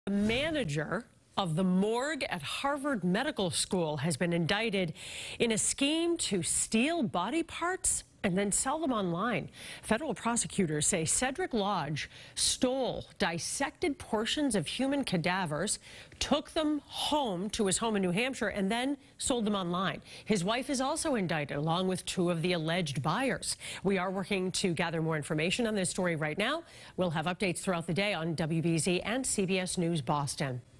The manager of the morgue at Harvard Medical School has been indicted in a scheme to steal body parts and then sell them online. Federal prosecutors say Cedric Lodge stole dissected portions of human cadavers, took them home to his home in New Hampshire, and then sold them online. His wife is also indicted, along with two of the alleged buyers. We are working to gather more information on this story right now. We'll have updates throughout the day on WBZ and CBS News Boston.